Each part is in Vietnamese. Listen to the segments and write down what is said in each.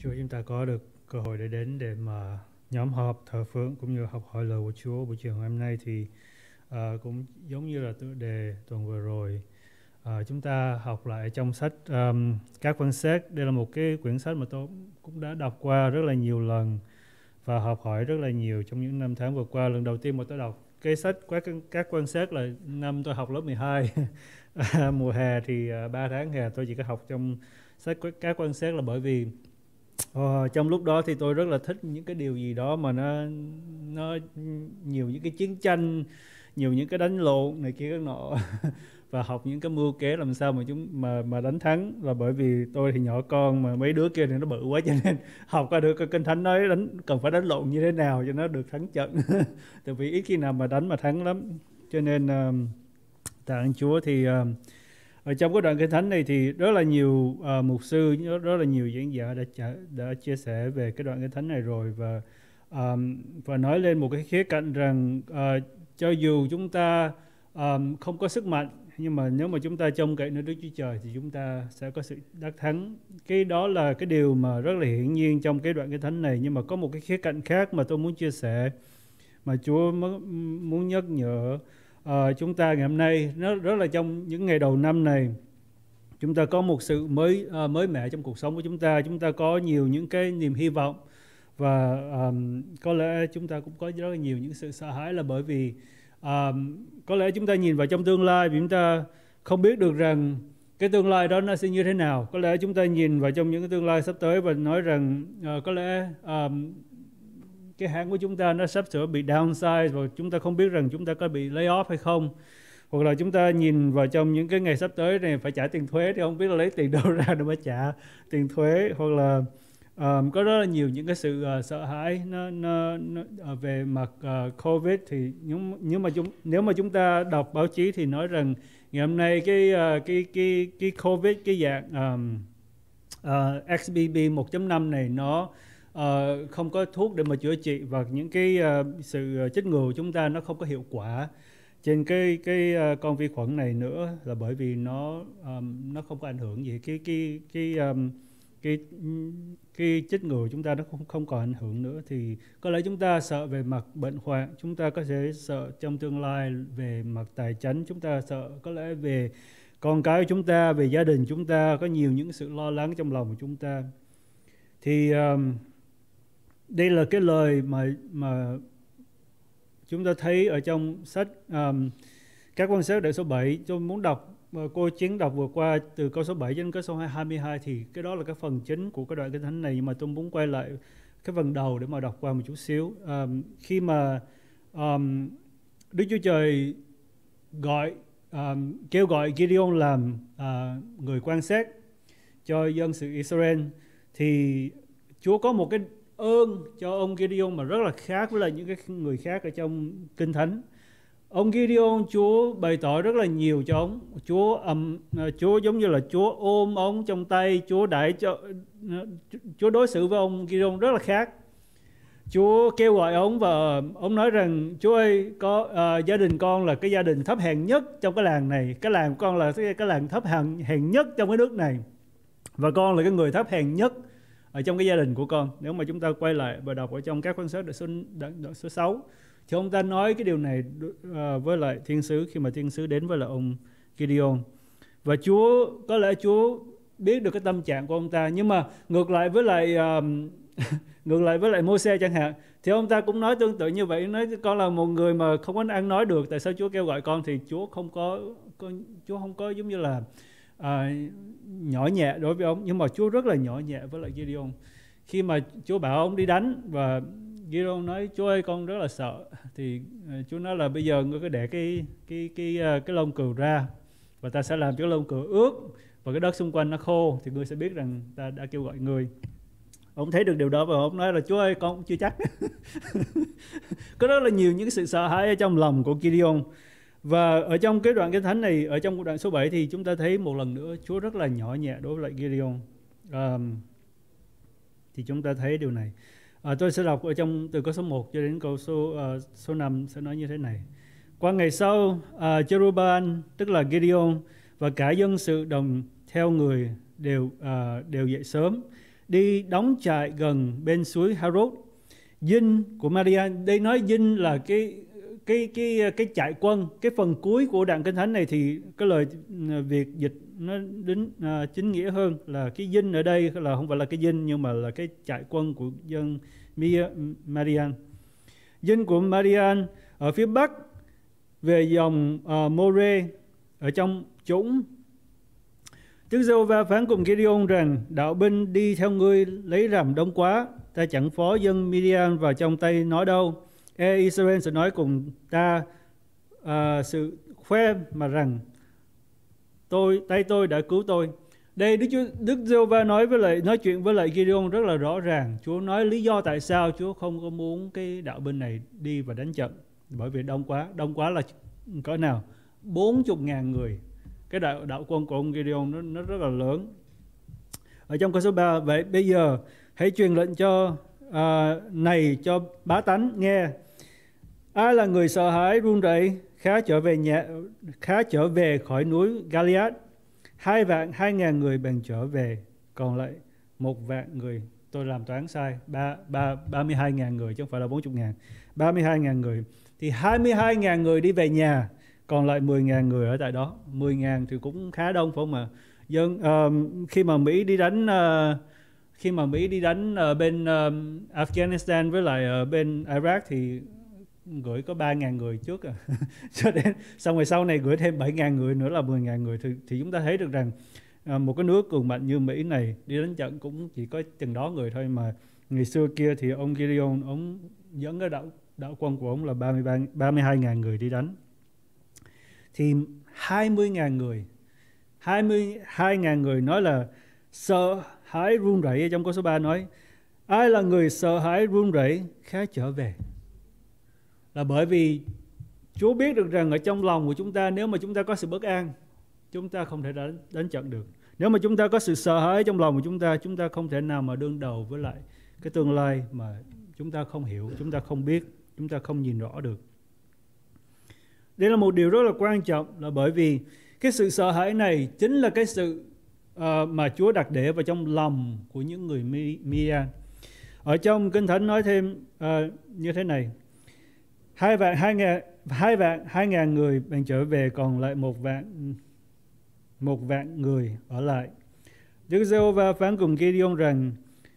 Chúa, chúng ta có được cơ hội để đến để mà nhóm họp thờ phượng cũng như học hỏi lời của Chúa buổi chiều ngày hôm nay thì cũng giống như là tựa đề tuần vừa rồi, chúng ta học lại trong sách Các Quan Xét. Đây là một cái quyển sách mà tôi cũng đã đọc qua rất là nhiều lần và học hỏi rất là nhiều trong những năm tháng vừa qua. Lần đầu tiên mà tôi đọc cái sách Các Quan Xét là năm tôi học lớp 12. Mùa hè thì 3 tháng hè tôi chỉ có học trong sách Các Quan Xét là bởi vì trong lúc đó thì tôi rất là thích những cái điều gì đó mà nó nhiều những cái chiến tranh, nhiều những cái đánh lộn này kia các nọ. Và học những cái mưu kế làm sao mà mà đánh thắng, là bởi vì tôi thì nhỏ con mà mấy đứa kia thì nó bự quá, cho nên học qua được kinh thánh nói cần phải đánh lộn như thế nào cho nó được thắng trận. Tại vì ít khi nào mà đánh mà thắng lắm, cho nên tạ ơn Chúa. Thì ở trong cái đoạn kinh thánh này thì rất là nhiều mục sư, rất là nhiều diễn giả đã chia sẻ về cái đoạn kinh thánh này rồi, và nói lên một cái khía cạnh rằng cho dù chúng ta không có sức mạnh, nhưng mà nếu mà chúng ta trông cậy nơi Đức Chúa Trời thì chúng ta sẽ có sự đắc thắng. Cái đó là cái điều mà rất là hiển nhiên trong cái đoạn kinh thánh này. Nhưng mà có một cái khía cạnh khác mà tôi muốn chia sẻ, mà Chúa muốn nhắc nhở chúng ta ngày hôm nay. Nó rất là trong những ngày đầu năm này, chúng ta có một sự mới mẻ trong cuộc sống của chúng ta. Chúng ta có nhiều những cái niềm hy vọng, và có lẽ chúng ta cũng có rất là nhiều những sự sợ hãi, là bởi vì có lẽ chúng ta nhìn vào trong tương lai vì chúng ta không biết được rằng cái tương lai đó nó sẽ như thế nào. Có lẽ chúng ta nhìn vào trong những cái tương lai sắp tới và nói rằng có lẽ cái hãng của chúng ta nó sắp sửa bị downsize, và chúng ta không biết rằng chúng ta có bị lay off hay không. Hoặc là chúng ta nhìn vào trong những cái ngày sắp tới này phải trả tiền thuế, thì không biết là lấy tiền đâu ra để mà trả tiền thuế. Hoặc là có rất là nhiều những cái sự sợ hãi nó về mặt COVID. Thì nếu mà chúng ta đọc báo chí thì nói rằng ngày hôm nay cái COVID, cái dạng XBB 1.5 này nó không có thuốc để mà chữa trị, và những cái sự chích ngừa của chúng ta nó không có hiệu quả trên cái con vi khuẩn này nữa, là bởi vì nó không có ảnh hưởng gì. Cái chích ngừa của chúng ta nó không còn ảnh hưởng nữa. Thì có lẽ chúng ta sợ về mặt bệnh hoạn, chúng ta có thể sợ trong tương lai về mặt tài chính, chúng ta sợ có lẽ về con cái của chúng ta, về gia đình chúng ta, có nhiều những sự lo lắng trong lòng của chúng ta. Thì đây là cái lời mà chúng ta thấy ở trong sách Các Quan Xét đoạn số 7. Tôi muốn đọc, cô Chiến đọc vừa qua từ câu số 7 đến câu số 22, thì cái đó là cái phần chính của cái đoạn kinh thánh này. Nhưng mà tôi muốn quay lại cái phần đầu để mà đọc qua một chút xíu. Khi mà Đức Chúa Trời kêu gọi Gideon làm người quan sát cho dân sự Israel, thì Chúa có một cái ơn cho ông Gideon mà rất là khác với lại những cái người khác ở trong kinh thánh. Ông Gideon, Chúa bày tỏ rất là nhiều cho ông. Chúa giống như là Chúa ôm ông trong tay, Chúa đối xử với ông Gideon rất là khác. Chúa kêu gọi ông và ông nói rằng: Chúa ơi, gia đình con là cái gia đình thấp hèn nhất trong cái làng này. Cái làng của con là cái làng thấp hèn nhất trong cái nước này, và con là cái người thấp hèn nhất ở trong cái gia đình của con. Nếu mà chúng ta quay lại và đọc ở trong Các Quan Xét đoạn số 6, thì ông ta nói cái điều này với lại thiên sứ, khi mà thiên sứ đến với lại ông Gideon. Và có lẽ Chúa biết được cái tâm trạng của ông ta. Nhưng mà ngược lại với lại Môi-se chẳng hạn, thì ông ta cũng nói tương tự như vậy. Nói con là một người mà không có ăn nói được, tại sao Chúa kêu gọi con? Thì Chúa không có giống như là nhỏ nhẹ đối với ông. Nhưng mà Chúa rất là nhỏ nhẹ với lại Gideon. Khi mà Chúa bảo ông đi đánh, và Gideon nói: Chúa ơi, con rất là sợ. Thì Chúa nói là: bây giờ ngươi cứ để cái lông cừu ra, và ta sẽ làm cho cái lông cừu ướt và cái đất xung quanh nó khô, thì ngươi sẽ biết rằng ta đã kêu gọi ngươi. Ông thấy được điều đó và ông nói là: Chúa ơi, con cũng chưa chắc. Có rất là nhiều những sự sợ hãi ở trong lòng của Gideon. Và ở trong cái đoạn kinh thánh này, ở trong đoạn số 7, thì chúng ta thấy một lần nữa Chúa rất là nhỏ nhẹ đối với lại Gideon. Thì chúng ta thấy điều này. Tôi sẽ đọc ở trong từ câu số 1 cho đến câu số 5 sẽ nói như thế này. Qua ngày sau, Jerubbaal, tức là Gideon, và cả dân sự đồng theo người đều dậy sớm, đi đóng trại gần bên suối Harod. Dinh của Madian, đây nói dinh là cái trại quân. Cái phần cuối của đoạn kinh thánh này thì cái lời Việt dịch nó đến chính nghĩa hơn là cái dinh ở đây là không phải là cái dinh nhưng mà là cái trại quân của dân Madian. Dinh của Madian ở phía bắc về dòng More ở trong Trũng. Đức Giê-hô-va phán cùng Gideon rằng: đạo binh đi theo ngươi lấy rằm đông quá, ta chẳng phó dân Midian vào trong tay nó đâu. Israel sẽ nói cùng ta sự khoe mà rằng tay tôi đã cứu tôi. Đây Đức Giê-hô-va nói chuyện với lại Gideon rất là rõ ràng. Chúa nói lý do tại sao Chúa không có muốn cái đạo binh này đi và đánh trận, bởi vì đông quá là cỡ nào? 40.000 người. Cái đạo quân của ông Gideon nó rất là lớn. Ở trong câu số 3, vậy bây giờ hãy truyền lệnh cho cho bá tánh nghe: ai là người sợ hãi run rẩy khá trở về khỏi núi Galiad? 2.200.000 người bèn trở về, còn lại 1.000 người. Tôi làm toán sai, 32.000 người chứ không phải là 40.000. 32.000 người thì 22.000 người đi về nhà, còn lại 10.000 người ở tại đó. 10.000 thì cũng khá đông phải không ạ? Khi mà Mỹ đi đánh ở bên Afghanistan với lại ở bên Iraq thì gửi có 3.000 người trước cho đến xong rồi sau này gửi thêm 7.000 người nữa là 10.000 người thì chúng ta thấy được rằng một cái nước cường mạnh như Mỹ này đi đánh trận cũng chỉ có chừng đó người thôi, mà ngày xưa kia thì ông Gideon ông dẫn cái đạo quân của ông là 32.000 người đi đánh. Thì 20.000 người, 22.000 người nói là sợ hãi run rẩy. Ở trong câu số 3 nói: ai là người sợ hãi run rẩy khá trở về. Là bởi vì Chúa biết được rằng ở trong lòng của chúng ta, nếu mà chúng ta có sự bất an, chúng ta không thể đánh trận được. Nếu mà chúng ta có sự sợ hãi trong lòng của chúng ta không thể nào mà đương đầu với lại cái tương lai mà chúng ta không hiểu, chúng ta không biết, chúng ta không nhìn rõ được. Đây là một điều rất là quan trọng, là bởi vì cái sự sợ hãi này chính là cái sự mà Chúa đặt để vào trong lòng của những người Midian. Ở trong Kinh Thánh nói thêm như thế này: 2.200.000 người bèn trở về, còn lại 1.000 người ở lại. Đức Giê-hô-va phán cùng Gideon rằng: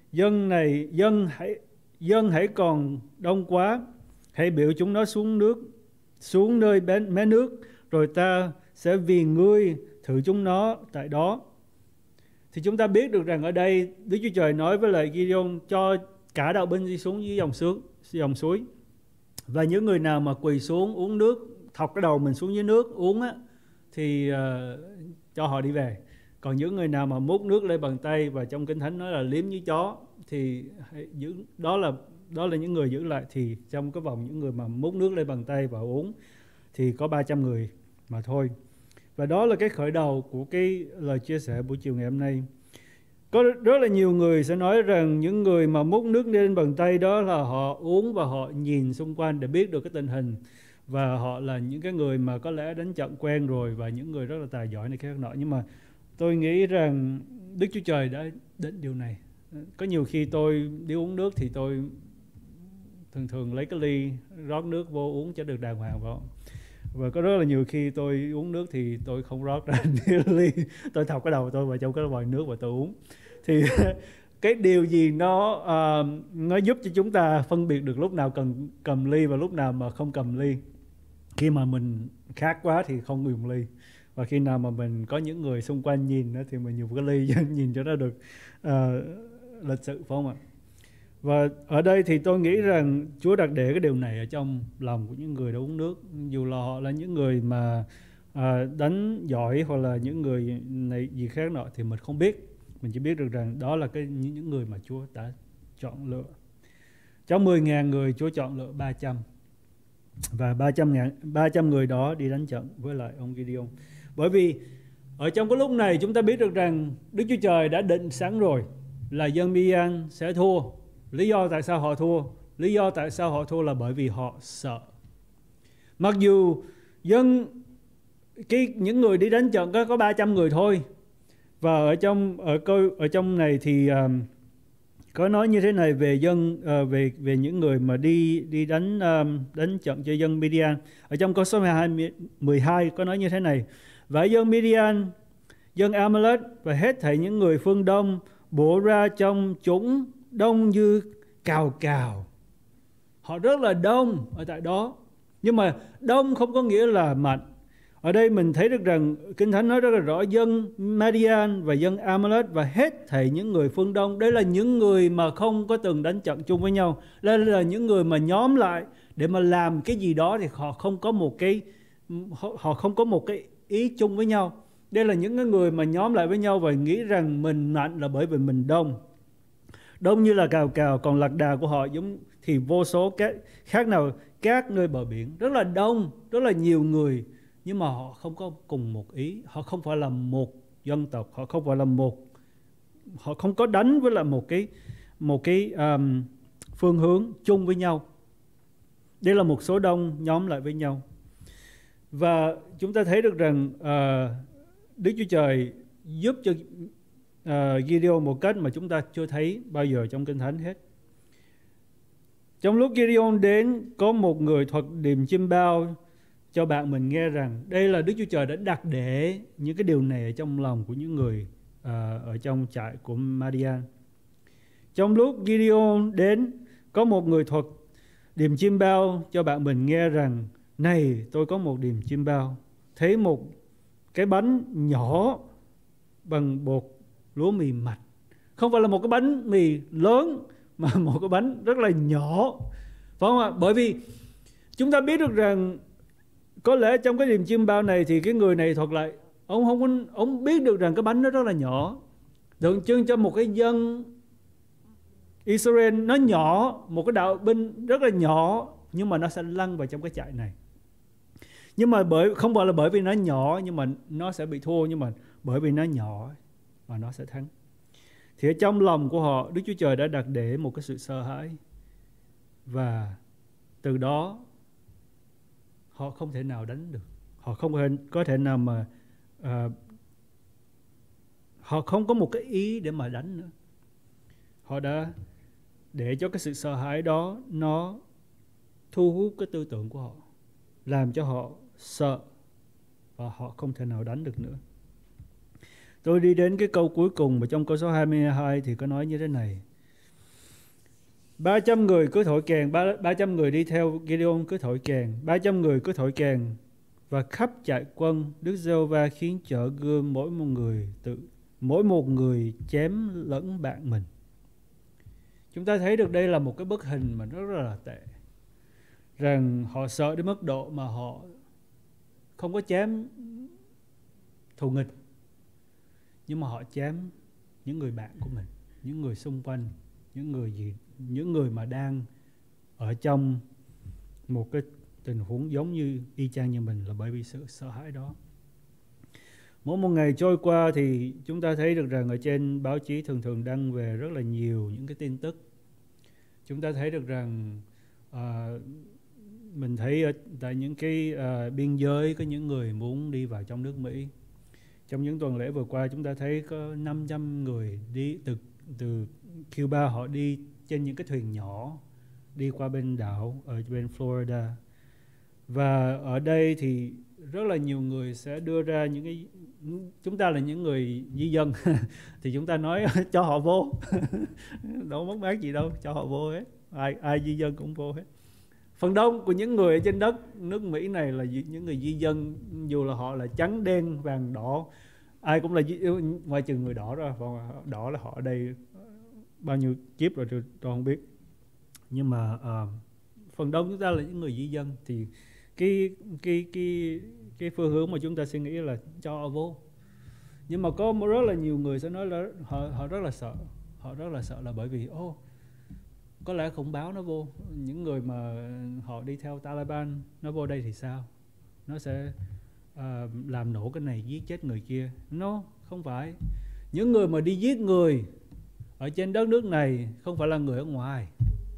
dân hãy còn đông quá, hãy biểu chúng nó xuống nơi mé nước, rồi ta sẽ vì ngươi thử chúng nó tại đó. Thì chúng ta biết được rằng ở đây Đức Chúa Trời nói với lại Gideon cho cả đạo binh đi xuống dưới dòng suối. Và những người nào mà quỳ xuống uống nước, thọc cái đầu mình xuống dưới nước uống á, thì cho họ đi về. Còn những người nào mà múc nước lên bằng tay, và trong Kinh Thánh nói là liếm như chó, thì đó là những người giữ lại. Thì trong cái vòng những người mà múc nước lên bằng tay và uống thì có 300 người mà thôi. Và đó là cái khởi đầu của cái lời chia sẻ buổi chiều ngày hôm nay. Có rất là nhiều người sẽ nói rằng những người mà múc nước lên bằng tay đó là họ uống và họ nhìn xung quanh để biết được cái tình hình, và họ là những cái người mà có lẽ đánh trận quen rồi và những người rất là tài giỏi này khác nọ. Nhưng mà tôi nghĩ rằng Đức Chúa Trời đã định điều này. Có nhiều khi tôi đi uống nước thì tôi thường lấy cái ly rót nước vô uống cho được đàng hoàng vào. Và có rất là nhiều khi tôi uống nước thì tôi không rót ra ly, tôi thọc cái đầu tôi vào trong cái vòi nước và tôi uống. Thì cái điều gì nó giúp cho chúng ta phân biệt được lúc nào cần cầm ly và lúc nào mà không cầm ly? Khi mà mình khát quá thì không dùng ly, và khi nào mà mình có những người xung quanh nhìn thì mình dùng cái ly nhìn cho nó được lịch sự, phải không ạ? Và ở đây thì tôi nghĩ rằng Chúa đặt để cái điều này ở trong lòng của những người đã uống nước, dù là họ là những người mà đánh giỏi hoặc là những người này gì khác nọ thì mình không biết. Mình chỉ biết được rằng đó là những người mà Chúa đã chọn lựa. Trong 10.000 người Chúa chọn lựa 300. Và 300 người đó đi đánh trận với lại ông Gideon. Bởi vì ở trong cái lúc này chúng ta biết được rằng Đức Chúa Trời đã định sẵn rồi là dân Midian sẽ thua. Lý do tại sao họ thua? Lý do tại sao họ thua là bởi vì họ sợ. Mặc dù những người đi đánh trận có 300 người thôi. Và ở trong này thì có nói như thế này về dân về những người mà đi đánh trận cho dân Midian. Ở trong câu số 12 có nói như thế này: và dân Midian, dân Amalek và hết thảy những người phương Đông bổ ra trong chúng đông như cào cào. Họ rất là đông ở tại đó, nhưng mà đông không có nghĩa là mạnh. Ở đây mình thấy được rằng Kinh Thánh nói rất là rõ, dân Midian và dân Amalek và hết thảy những người phương Đông. Đây là những người mà không có từng đánh trận chung với nhau. Đây là những người mà nhóm lại để mà làm cái gì đó thì họ không có một cái ý chung với nhau. Đây là những người mà nhóm lại với nhau và nghĩ rằng mình mạnh là bởi vì mình đông. Đông như là cào cào, còn lạc đà của họ giống thì vô số khác nào các nơi bờ biển. Rất là đông, rất là nhiều người, nhưng mà họ không có cùng một ý. Họ không phải là một dân tộc, họ không phải là họ không có đánh với lại một cái phương hướng chung với nhau. Đây là một số đông nhóm lại với nhau. Và chúng ta thấy được rằng Đức Chúa Trời giúp cho Gideon một cách mà chúng ta chưa thấy bao giờ trong Kinh Thánh hết. Trong lúc Gideon đến, có một người thuật điềm chim bao cho bạn mình nghe rằng đây là Đức Chúa Trời đã đặt để những cái điều này ở trong lòng của những người ở trong trại của Madian. Trong lúc Gideon đến, có một người thuật điềm chim bao cho bạn mình nghe rằng này, tôi có một điềm chim bao, thấy một cái bánh nhỏ bằng bột lúa mì mạch. Không phải là một cái bánh mì lớn, mà một cái bánh rất là nhỏ, phải không ạ? Bởi vì chúng ta biết được rằng có lẽ trong cái điềm chim bao này thì cái người này thuật lại, ông biết được rằng cái bánh nó rất là nhỏ, tượng trưng cho một cái dân Israel nó nhỏ, một cái đạo binh rất là nhỏ, nhưng mà nó sẽ lăn vào trong cái trại này. Nhưng mà không phải là bởi vì nó nhỏ nhưng mà nó sẽ bị thua, nhưng mà bởi vì nó nhỏ mà nó sẽ thắng. Thì ở trong lòng của họ, Đức Chúa Trời đã đặt để một cái sự sợ hãi, và từ đó họ không thể nào đánh được. Họ không có thể nào mà họ không có một cái ý để mà đánh nữa. Họ đã để cho cái sự sợ hãi đó nó thu hút cái tư tưởng của họ, làm cho họ sợ và họ không thể nào đánh được nữa. Tôi đi đến cái câu cuối cùng và trong câu số 22 thì có nói như thế này: 300 người cứ thổi kèn, 300 người đi theo Gideon cứ thổi kèn, 300 người cứ thổi kèn, và khắp trại quân Đức Giê-hô-va khiến chở gươm mỗi một người chém lẫn bạn mình. Chúng ta thấy được đây là một cái bức hình mà rất là tệ, rằng họ sợ đến mức độ mà họ không có chém thù nghịch, nhưng mà họ chém những người bạn của mình, những người xung quanh, những người mà đang ở trong một cái tình huống giống như y chang như mình, là bởi vì sự sợ hãi đó. Mỗi một ngày trôi qua thì chúng ta thấy được rằng ở trên báo chí thường thường đăng về rất là nhiều những cái tin tức. Chúng ta thấy được rằng mình thấy ở tại những cái biên giới có những người muốn đi vào trong nước Mỹ. Trong những tuần lễ vừa qua chúng ta thấy có 500 người đi từ Cuba, họ đi trên những cái thuyền nhỏ đi qua bên đảo ở bên Florida. Và ở đây thì rất là nhiều người sẽ đưa ra những cái, chúng ta là những người di dân thì chúng ta nói cho họ vô đâu mất mát gì đâu, cho họ vô hết, ai di dân cũng vô hết. Phần đông của những người ở trên đất nước Mỹ này là những người di dân, dù là họ là trắng đen vàng đỏ, ai cũng là ngoài trừ người đỏ ra, đỏ là họ ở đây bao nhiêu kiếp rồi tôi không biết. Nhưng mà phần đông chúng ta là những người di dân, thì cái phương hướng mà chúng ta suy nghĩ là cho họ vô. Nhưng mà có rất là nhiều người sẽ nói là họ rất là sợ. Họ rất là sợ là bởi vì có lẽ khủng bố nó vô, những người mà họ đi theo Taliban nó vô đây thì sao? Nó sẽ làm nổ cái này, giết chết người kia. Nó không phải. Những người mà đi giết người ở trên đất nước này không phải là người ở ngoài,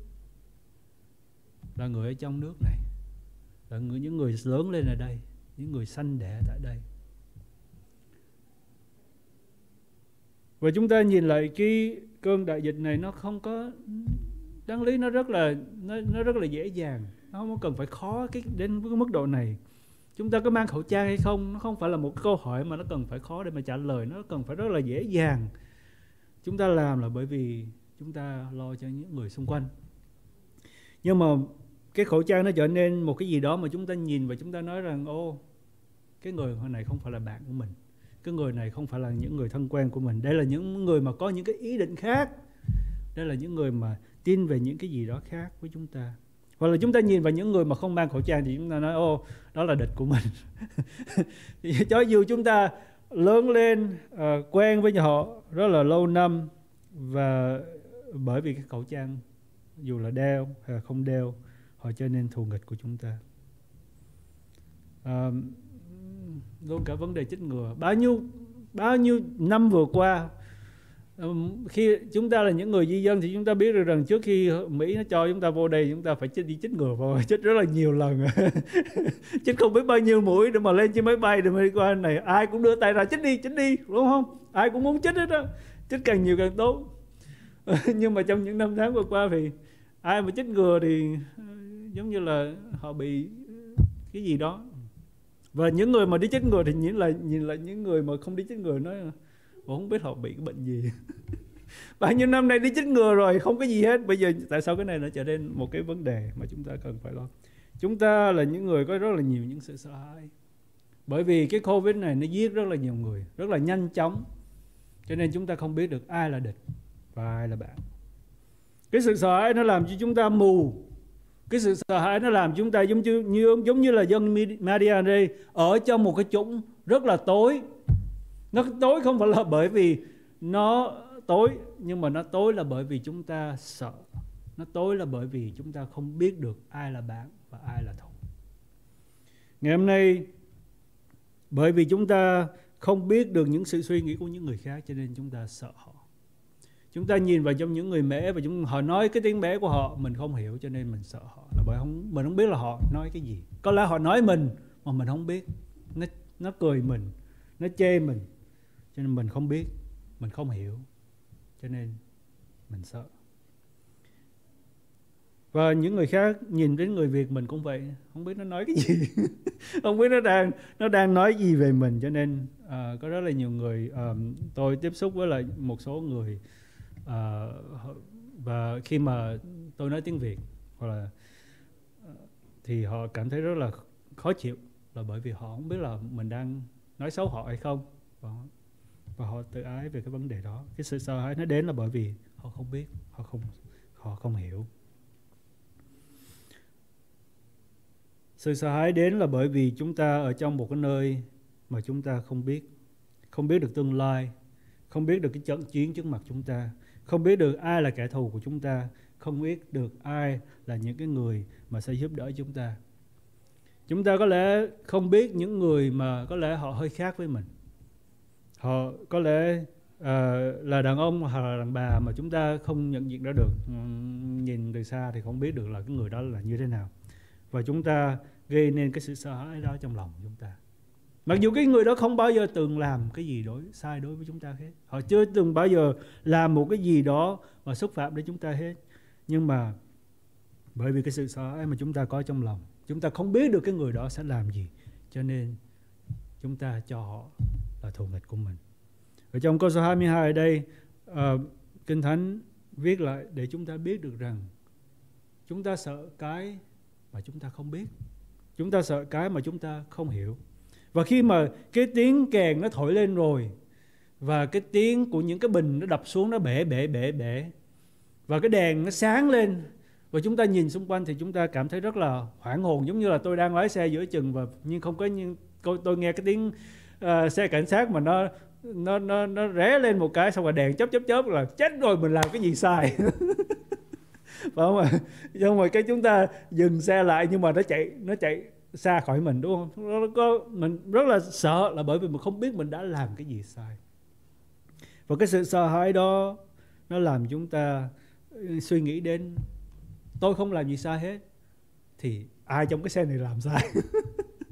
là người ở trong nước này, là những người lớn lên ở đây, những người sanh đẻ tại đây. Và chúng ta nhìn lại cơn đại dịch này nó không có đáng lý, nó rất là dễ dàng, nó không cần phải khó đến cái mức độ này. Chúng ta có mang khẩu trang hay không, nó không phải là một câu hỏi mà nó cần phải khó để mà trả lời, nó cần phải rất là dễ dàng. Chúng ta làm là bởi vì chúng ta lo cho những người xung quanh. Nhưng mà cái khẩu trang nó trở nên một cái gì đó mà chúng ta nhìn và chúng ta nói rằng cái người này không phải là bạn của mình, cái người này không phải là những người thân quen của mình, đây là những người mà có những cái ý định khác, đây là những người mà tin về những cái gì đó khác với chúng ta. Hoặc là chúng ta nhìn vào những người mà không mang khẩu trang thì chúng ta nói đó là địch của mình. Cho dù chúng ta lớn lên quen với họ rất là lâu năm, và bởi vì cái khẩu trang dù là đeo hay là không đeo, họ trở nên thù nghịch của chúng ta. Luôn cả vấn đề chích ngừa, bao nhiêu năm vừa qua, khi chúng ta là những người di dân thì chúng ta biết được rằng trước khi Mỹ nó cho chúng ta vô đây, chúng ta phải đi chích ngừa vào, chích rất là nhiều lần. Chích không biết bao nhiêu mũi để mà lên trên máy bay để mà đi qua này, ai cũng đưa tay ra chích đi, đúng không? Ai cũng muốn chích hết đó, chích càng nhiều càng tốt. Nhưng mà trong những năm tháng vừa qua thì ai mà chích ngừa thì giống như là họ bị cái gì đó. Và những người mà đi chích ngừa thì nhìn lại những người mà không đi chích ngừa nói không biết họ bị cái bệnh gì. Bao nhiêu năm nay đi chích ngừa rồi không có gì hết, bây giờ tại sao cái này nó trở nên một cái vấn đề mà chúng ta cần phải lo. Chúng ta là những người có rất là nhiều những sự sợ hãi, bởi vì cái Covid này nó giết rất là nhiều người rất là nhanh chóng, cho nên chúng ta không biết được ai là địch và ai là bạn. Cái sự sợ hãi nó làm cho chúng ta mù. Cái sự sợ hãi nó làm chúng ta giống như là dân Madian đây, ở trong một cái chủng rất là tối. Nó tối không phải là bởi vì nó tối, nhưng mà nó tối là bởi vì chúng ta sợ. Nó tối là bởi vì chúng ta không biết được ai là bạn và ai là thù. Ngày hôm nay, bởi vì chúng ta không biết được những sự suy nghĩ của những người khác, cho nên chúng ta sợ họ. Chúng ta nhìn vào trong những người Mễ và họ nói cái tiếng Mễ của họ mình không hiểu, cho nên mình sợ họ, là bởi mình không biết là họ nói cái gì. Có lẽ họ nói mình mà mình không biết. Nó cười mình, nó chê mình, cho nên mình không biết, mình không hiểu, cho nên mình sợ. Và những người khác nhìn đến người Việt mình cũng vậy, không biết nó nói cái gì. Không biết nó đang nói gì về mình, cho nên có rất là nhiều người, tôi tiếp xúc với lại một số người, và khi mà tôi nói tiếng Việt hoặc là thì họ cảm thấy rất là khó chịu, là bởi vì họ không biết là mình đang nói xấu họ hay không, và họ tự ái về cái vấn đề đó. Cái sự sợ hãi nó đến là bởi vì họ không biết, họ không hiểu. Sự sợ hãi đến là bởi vì chúng ta ở trong một cái nơi mà chúng ta không biết được tương lai, không biết được cái trận chiến trước mặt chúng ta, không biết được ai là kẻ thù của chúng ta, không biết được ai là những cái người mà sẽ giúp đỡ chúng ta. Chúng ta có lẽ không biết những người mà có lẽ họ hơi khác với mình. Họ có lẽ là đàn ông hoặc là đàn bà mà chúng ta không nhận diện ra được. Nhìn từ xa thì không biết được là cái người đó là như thế nào. Và chúng ta gây nên cái sự sợ hãi đó trong lòng chúng ta. Mặc dù cái người đó không bao giờ từng làm cái gì sai đối với chúng ta hết. Họ chưa từng bao giờ làm một cái gì đó mà xúc phạm đến chúng ta hết. Nhưng mà bởi vì cái sự sợ hãi mà chúng ta có trong lòng, chúng ta không biết được cái người đó sẽ làm gì, cho nên chúng ta cho họ là thù nghịch của mình. Ở trong câu số 22 ở đây, Kinh Thánh viết lại để chúng ta biết được rằng chúng ta sợ cái mà chúng ta không biết, chúng ta sợ cái mà chúng ta không hiểu. Và khi mà cái tiếng kèn nó thổi lên rồi, và cái tiếng của những cái bình nó đập xuống, nó bể, và cái đèn nó sáng lên, và chúng ta nhìn xung quanh thì chúng ta cảm thấy rất là hoảng hồn, giống như là tôi đang lái xe giữa chừng và nhưng không có, nhưng tôi nghe cái tiếng xe cảnh sát mà nó ré lên một cái, xong rồi đèn chớp là chết rồi, mình làm cái gì sai. Phải không ạ? Xong rồi cái chúng ta dừng xe lại, nhưng mà nó chạy xa khỏi mình, đúng không? Mình rất là sợ là bởi vì mình không biết mình đã làm cái gì sai. Và cái sự sợ hãi đó nó làm chúng ta suy nghĩ đến tôi không làm gì sai hết, thì ai trong cái xe này làm sai?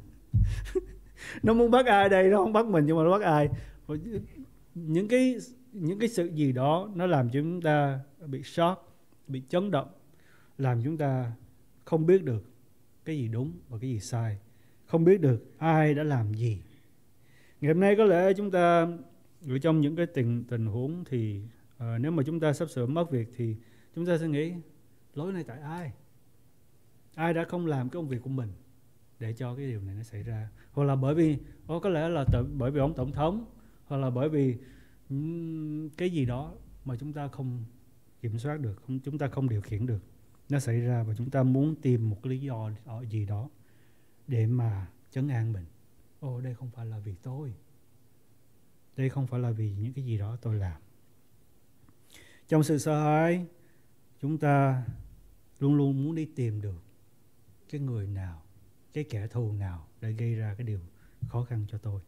Nó muốn bắt ai đây? Nó không bắt mình, nhưng mà nó bắt ai? Những cái những cái sự gì đó nó làm cho chúng ta bị shock, bị chấn động, làm chúng ta không biết được cái gì đúng và cái gì sai, không biết được ai đã làm gì. Ngày hôm nay có lẽ chúng ta ở trong những cái tình huống thì nếu mà chúng ta sắp sửa mất việc thì chúng ta sẽ nghĩ lỗi này tại ai? Ai đã không làm cái công việc của mình để cho cái điều này nó xảy ra? Hoặc là bởi vì có lẽ là bởi vì ông tổng thống, hoặc là bởi vì cái gì đó mà chúng ta không kiểm soát được, chúng ta không điều khiển được, nó xảy ra và chúng ta muốn tìm một cái lý do gì đó để mà trấn an mình. Đây không phải là vì tôi, đây không phải là vì những cái gì đó tôi làm. Trong sự sợ hãi, chúng ta luôn luôn muốn đi tìm được cái người nào, cái kẻ thù nào để gây ra cái điều khó khăn cho tôi.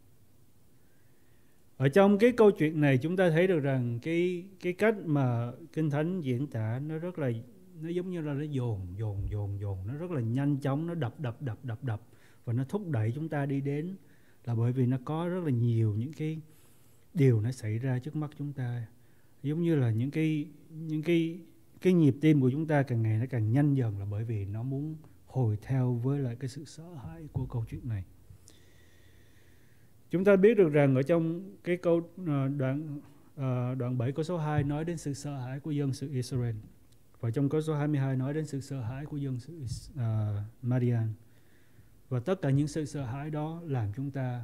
Ở trong cái câu chuyện này chúng ta thấy được rằng cái cách mà Kinh Thánh diễn tả nó giống như là nó dồn, nó rất là nhanh chóng, nó đập và nó thúc đẩy chúng ta đi đến, là bởi vì nó có rất là nhiều những cái điều nó xảy ra trước mắt chúng ta, giống như là những cái nhịp tim của chúng ta càng ngày nó càng nhanh dần, là bởi vì nó muốn hồi theo với lại cái sự sợ hãi của câu chuyện này. Chúng ta biết được rằng ở trong cái câu đoạn 7 câu số 2 nói đến sự sợ hãi của dân sự Israel, và trong câu số 22 nói đến sự sợ hãi của dân sự Madian. Và tất cả những sự sợ hãi đó làm chúng ta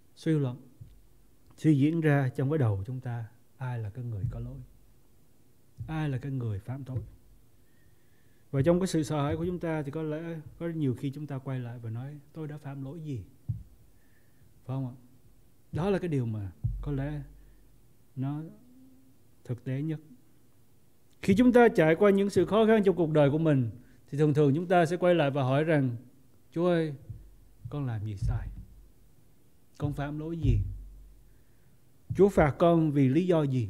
suy diễn ra trong cái đầu chúng ta, ai là cái người có lỗi, ai là cái người phạm tội. Và trong cái sự sợ hãi của chúng ta thì có lẽ có nhiều khi chúng ta quay lại và nói tôi đã phạm lỗi gì, phải không ạ? Đó là cái điều mà có lẽ nó thực tế nhất. Khi chúng ta trải qua những sự khó khăn trong cuộc đời của mình thì thường thường chúng ta sẽ quay lại và hỏi rằng Chúa ơi, con làm gì sai? Con phạm lỗi gì? Chúa phạt con vì lý do gì?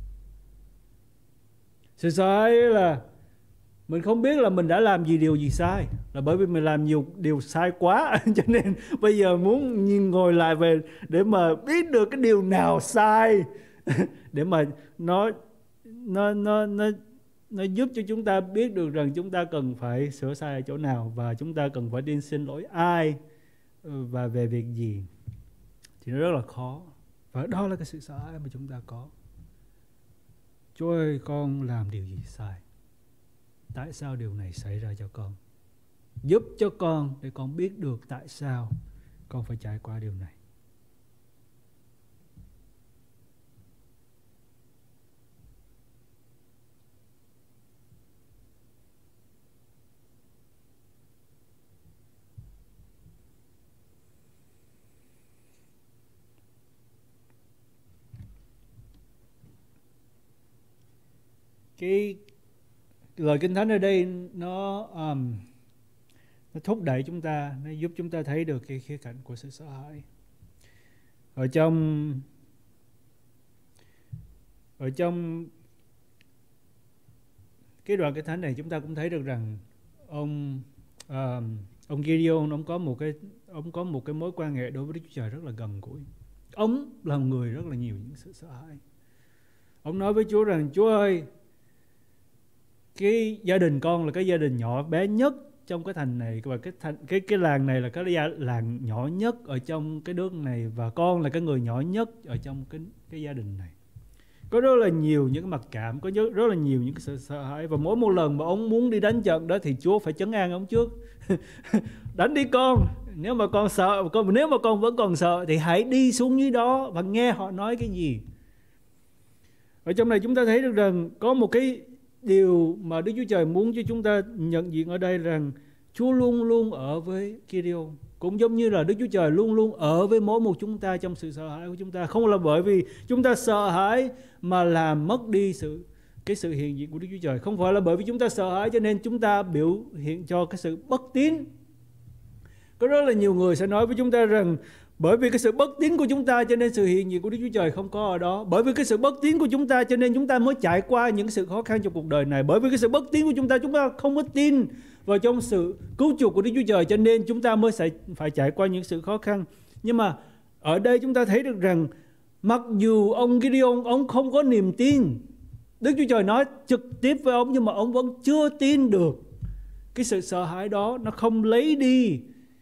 Sự sợ hãi là mình không biết là mình đã làm điều gì sai, là bởi vì mình làm nhiều điều sai quá cho nên bây giờ muốn ngồi lại về để mà biết được cái điều nào sai để mà nó giúp cho chúng ta biết được rằng chúng ta cần phải sửa sai ở chỗ nào và chúng ta cần phải đi xin lỗi ai và về việc gì, thì nó rất là khó. Và đó là cái sự sợ hãi mà chúng ta có. Chúa ơi, con làm điều gì sai? Tại sao điều này xảy ra cho con? Giúp cho con để con biết được tại sao con phải trải qua điều này. Cái lời Kinh Thánh ở đây nó thúc đẩy chúng ta, nó giúp chúng ta thấy được cái khía cạnh của sự sợ hãi. Ở trong cái đoạn Kinh Thánh này chúng ta cũng thấy được rằng ông Gideon ông có một cái mối quan hệ đối với Đức Chúa Trời rất là gần gũi. Ông là người rất là nhiều những sự sợ hãi. Ông nói với Chúa rằng Chúa ơi, cái gia đình con là cái gia đình nhỏ bé nhất trong cái thành này, và cái làng này là cái làng nhỏ nhất ở trong cái nước này, và con là cái người nhỏ nhất ở trong cái gia đình này. Có rất là nhiều những cái mặc cảm, có rất là nhiều những cái sự sợ hãi, và mỗi một lần mà ông muốn đi đánh trận đó thì Chúa phải trấn an ông trước. Đánh đi con, nếu mà con sợ, nếu mà con vẫn còn sợ thì hãy đi xuống dưới đó và nghe họ nói cái gì. Ở trong này chúng ta thấy được rằng có một cái điều mà Đức Chúa Trời muốn cho chúng ta nhận diện ở đây, rằng Chúa luôn luôn ở với Gideon, cũng giống như là Đức Chúa Trời luôn luôn ở với mỗi một chúng ta trong sự sợ hãi của chúng ta. Không là bởi vì chúng ta sợ hãi mà làm mất đi cái sự hiện diện của Đức Chúa Trời. Không phải là bởi vì chúng ta sợ hãi cho nên chúng ta biểu hiện cho cái sự bất tín. Có rất là nhiều người sẽ nói với chúng ta rằng bởi vì cái sự bất tín của chúng ta cho nên sự hiện diện của Đức Chúa Trời không có ở đó. Bởi vì cái sự bất tín của chúng ta cho nên chúng ta mới trải qua những sự khó khăn trong cuộc đời này. Bởi vì cái sự bất tín của chúng ta không có tin vào trong sự cứu chuộc của Đức Chúa Trời cho nên chúng ta mới phải trải qua những sự khó khăn. Nhưng mà ở đây chúng ta thấy được rằng Mặc dù ông Gideon, ông không có niềm tin, Đức Chúa Trời nói trực tiếp với ông, nhưng mà ông vẫn chưa tin được. Cái sự sợ hãi đó nó không lấy đi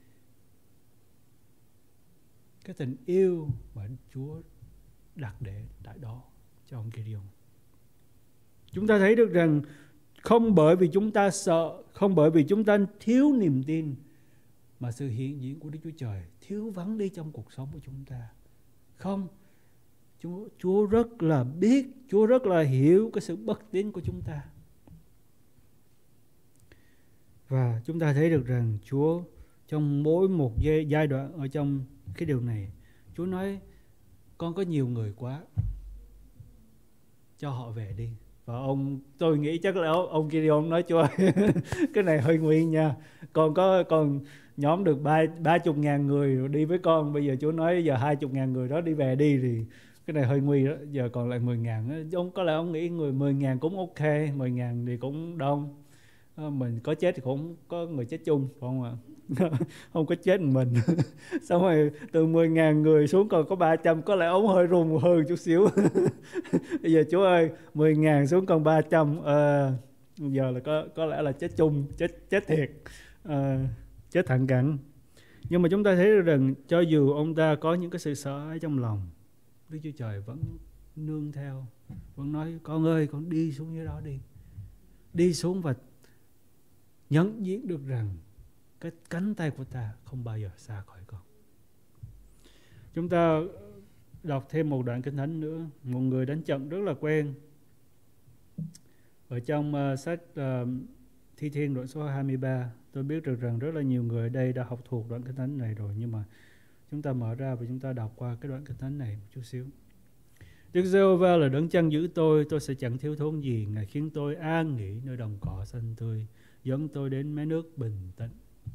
cái tình yêu mà Chúa đặt để tại đó cho ông Gideon. Chúng ta thấy được rằng không bởi vì chúng ta sợ, không bởi vì chúng ta thiếu niềm tin mà sự hiện diện của Đức Chúa Trời thiếu vắng đi trong cuộc sống của chúng ta. Không, Chúa rất là biết, Chúa rất là hiểu cái sự bất tín của chúng ta. Và chúng ta thấy được rằng Chúa trong mỗi một giai đoạn ở trong cái điều này, Chúa nói con có nhiều người quá, cho họ về đi. Và tôi nghĩ chắc là ông Gideon nói Chúa ơi, cái này hơi nguy nha, con nhóm được 30.000 người rồi đi với con, bây giờ Chúa nói giờ 20.000 người đó đi về đi, thì cái này hơi nguy đó, giờ còn lại 10.000. Có lẽ ông nghĩ người 10.000 cũng ok, 10.000 thì cũng đông, mình có chết thì cũng có người chết chung, không ạ? Không có chết mình. Xong rồi từ 10.000 người xuống còn có 300, có lẽ ông hơi run hơn chút xíu. Bây giờ Chúa ơi, 10.000 xuống còn 300, giờ là có lẽ là chết chung, chết thiệt, chết thẳng cẳng. Nhưng mà chúng ta thấy được rằng cho dù ông ta có những cái sự sợ hãi trong lòng, Đức Chúa Trời vẫn nương theo, vẫn nói con ơi, con đi xuống dưới đó đi. Đi xuống và nhận diện được rằng cái cánh tay của ta không bao giờ xa khỏi con. Chúng ta đọc thêm một đoạn Kinh Thánh nữa, một người đánh trận rất là quen. Ở trong sách Thi Thiên đoạn số 23, tôi biết được rằng rất là nhiều người ở đây đã học thuộc đoạn Kinh Thánh này rồi, nhưng mà chúng ta mở ra và chúng ta đọc qua cái đoạn Kinh Thánh này một chút xíu. Đức Giê-hô-va là đấng chăn giữ tôi sẽ chẳng thiếu thốn gì. Ngài khiến tôi an nghỉ nơi đồng cỏ xanh tươi, dẫn tôi đến mé nước bình tĩnh.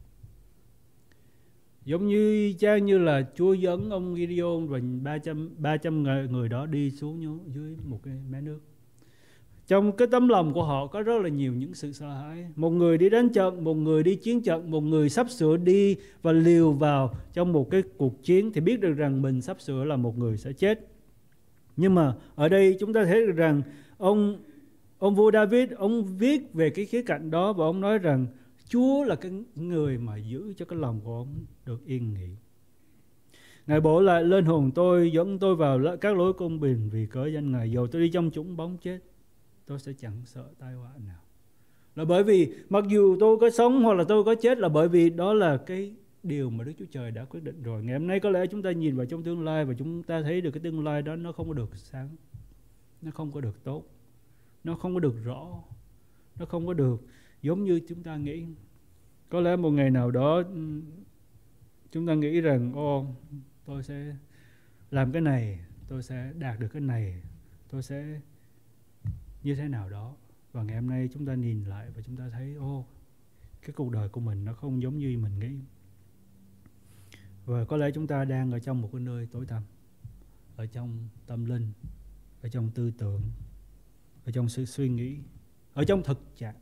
Giống như chang như là Chúa dẫn ông Gideon và 300 người đó đi xuống dưới một cái mé nước. Trong cái tấm lòng của họ có rất là nhiều những sự sợ hãi. Một người đi đánh trận, một người đi chiến trận, một người sắp sửa đi và liều vào trong một cái cuộc chiến thì biết được rằng mình sắp sửa là một người sẽ chết. Nhưng mà ở đây chúng ta thấy được rằng ông vua David, ông viết về cái khía cạnh đó và ông nói rằng Chúa là cái người mà giữ cho cái lòng của ông được yên nghỉ. Ngài bổ lại lên hồn tôi, dẫn tôi vào các lối công bình vì cớ danh Ngài. Dầu tôi đi trong chủng bóng chết, tôi sẽ chẳng sợ tai họa nào. Là bởi vì mặc dù tôi có sống hoặc là tôi có chết, là bởi vì đó là cái điều mà Đức Chúa Trời đã quyết định rồi. Ngày hôm nay có lẽ chúng ta nhìn vào trong tương lai và chúng ta thấy được cái tương lai đó nó không có được sáng, nó không có được tốt, nó không có được rõ, nó không có được giống như chúng ta nghĩ. Có lẽ một ngày nào đó chúng ta nghĩ rằng tôi sẽ làm cái này, tôi sẽ đạt được cái này, tôi sẽ như thế nào đó. Và ngày hôm nay chúng ta nhìn lại và chúng ta thấy cái cuộc đời của mình nó không giống như mình nghĩ. Và có lẽ chúng ta đang ở trong một cái nơi tối tăm, ở trong tâm linh, ở trong tư tưởng, ở trong sự suy nghĩ, ở trong thực trạng.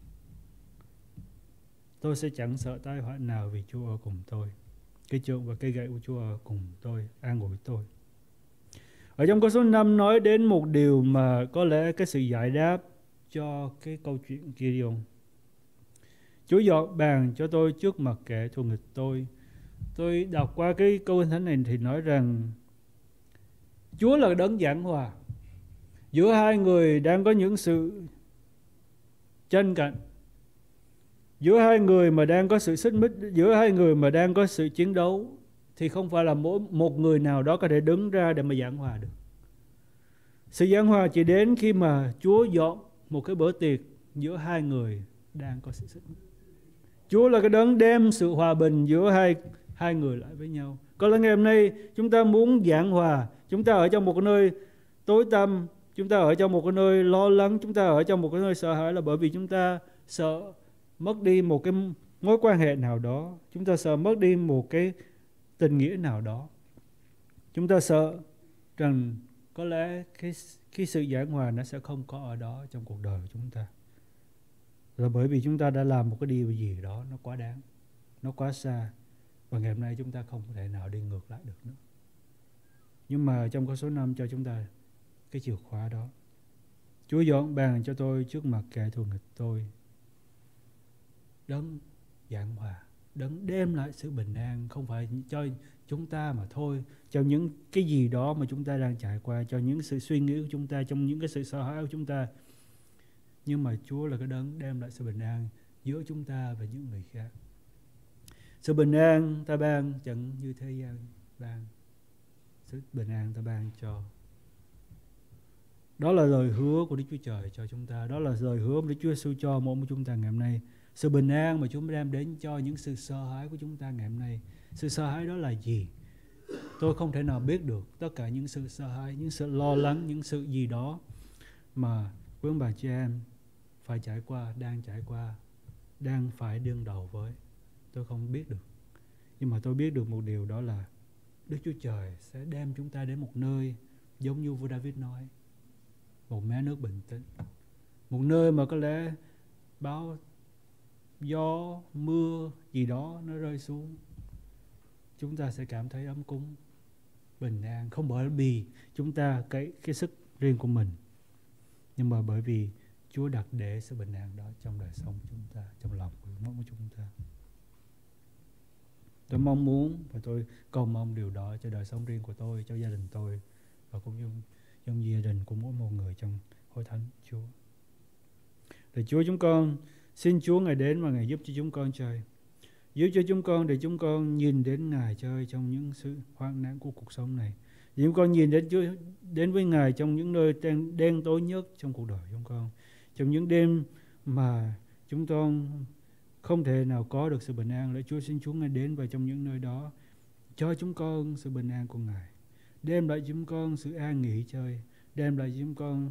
Tôi sẽ chẳng sợ tai họa nào vì Chúa ở cùng tôi. Cái trượng và cây gậy của Chúa ở cùng tôi, an ủi tôi. Ở trong câu số 5 nói đến một điều mà có lẽ cái sự giải đáp cho cái câu chuyện Gideon. Chúa dọn bàn cho tôi trước mặt kẻ thù nghịch tôi. Tôi đọc qua cái câu Kinh Thánh này thì nói rằng Chúa là đấng giảng hòa. Giữa hai người đang có những sự tranh cạnh, giữa hai người mà đang có sự xích mích, giữa hai người mà đang có sự chiến đấu, thì không phải là mỗi một người nào đó có thể đứng ra để mà giảng hòa được. Sự giảng hòa chỉ đến khi mà Chúa dọn một cái bữa tiệc giữa hai người đang có sự xích mích. Chúa là cái đấng đem sự hòa bình giữa hai người lại với nhau. Có lẽ ngày hôm nay chúng ta muốn giảng hòa, chúng ta ở trong một cái nơi tối tăm, chúng ta ở trong một cái nơi lo lắng, chúng ta ở trong một cái nơi sợ hãi là bởi vì chúng ta sợ mất đi một cái mối quan hệ nào đó, chúng ta sợ mất đi một cái tình nghĩa nào đó. Chúng ta sợ rằng có lẽ cái sự giảng hòa nó sẽ không có ở đó trong cuộc đời của chúng ta. Là bởi vì chúng ta đã làm một cái điều gì đó nó quá đáng, nó quá xa, và ngày hôm nay chúng ta không thể nào đi ngược lại được nữa. Nhưng mà trong câu số 5 cho chúng ta cái chìa khóa đó. Chúa dọn bàn cho tôi trước mặt kẻ thù nghịch tôi. Đấng giảng hòa, đấng đem lại sự bình an, không phải cho chúng ta mà thôi, cho những cái gì đó mà chúng ta đang trải qua, cho những sự suy nghĩ của chúng ta, trong những cái sự sợ hãi của chúng ta. Nhưng mà Chúa là cái đấng đem lại sự bình an giữa chúng ta và những người khác. Sự bình an ta ban chẳng như thế gian ban. Sự bình an ta ban cho. Đó là lời hứa của Đức Chúa Trời cho chúng ta. Đó là lời hứa mà Đức Chúa Giêsu cho mỗi một chúng ta ngày hôm nay. Sự bình an mà Chúa đem đến cho những sự sợ hãi của chúng ta ngày hôm nay. Sự sợ hãi đó là gì? Tôi không thể nào biết được tất cả những sự sợ hãi, những sự lo lắng, những sự gì đó mà quý ông bà chị em phải trải qua, đang trải qua, đang phải đương đầu với. Tôi không biết được. Nhưng mà tôi biết được một điều, đó là Đức Chúa Trời sẽ đem chúng ta đến một nơi giống như vua David nói, một mé nước bình tĩnh, một nơi mà có lẽ bão gió mưa gì đó nó rơi xuống, chúng ta sẽ cảm thấy ấm cúng, bình an, không bởi vì chúng ta cái sức riêng của mình, nhưng mà bởi vì Chúa đặt để sự bình an đó trong đời sống của chúng ta, trong lòng của mỗi chúng ta. Tôi mong muốn và tôi cầu mong điều đó cho đời sống riêng của tôi, cho gia đình tôi, và cũng như trong gia đình của mỗi một người trong hội thánh Chúa. Để Chúa chúng con xin Chúa Ngài đến và Ngài giúp cho chúng con, Trời, giúp cho chúng con để chúng con nhìn đến Ngài, Trời, trong những sự hoạn nạn của cuộc sống này. Để chúng con nhìn đến Chúa, đến với Ngài trong những nơi đen tối nhất trong cuộc đời chúng con, trong những đêm mà chúng con không thể nào có được sự bình an. Lạy Chúa, xin Chúa Ngài đến vào trong những nơi đó, cho chúng con sự bình an của Ngài, đem lại chúng con sự an nghỉ, Trời, đem lại chúng con,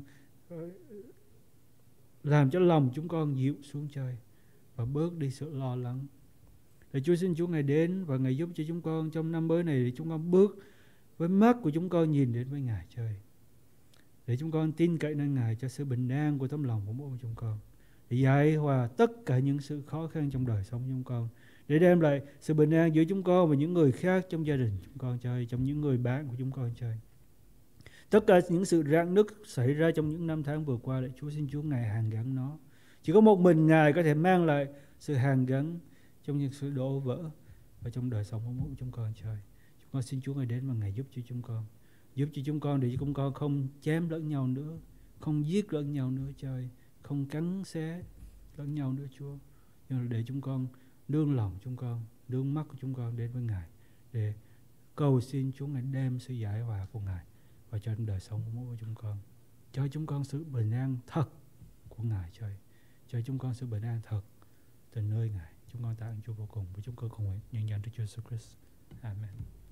làm cho lòng chúng con dịu xuống, Trời, và bớt đi sự lo lắng. Lạy Chúa, xin Chúa Ngài đến và Ngài giúp cho chúng con trong năm mới này, để chúng con bước với mắt của chúng con nhìn đến với Ngài, Trời, để chúng con tin cậy nơi Ngài cho sự bình an của tấm lòng của mỗi chúng con, để giải hòa tất cả những sự khó khăn trong đời sống chúng con, để đem lại sự bình an giữa chúng con và những người khác trong gia đình chúng con, Trời, trong những người bạn của chúng con, Trời. Tất cả những sự rạn nứt xảy ra trong những năm tháng vừa qua, lạy Chúa, xin Chúa Ngài hàn gắn nó. Chỉ có một mình Ngài có thể mang lại sự hàn gắn trong những sự đổ vỡ và trong đời sống của mỗi chúng con, Trời. Chúng con xin Chúa Ngài đến và Ngài giúp cho chúng con, giúp cho chúng con để chúng con không chém lẫn nhau nữa, không giết lẫn nhau nữa, Trời, không cắn xé lẫn nhau nữa, Chúa. Nhưng là để chúng con nương lòng chúng con, nương mắt của chúng con đến với Ngài, để cầu xin Chúa Ngài đem sự giải hòa của Ngài vào trong đời sống của mỗi chúng con, cho chúng con sự bình an thật của Ngài, Trời, cho chúng con sự bình an thật từ nơi Ngài. Chúng con tạ ơn Chúa vô cùng, và chúng con cùng nguyện nhân danh Đức Chúa Jesus Christ. Amen.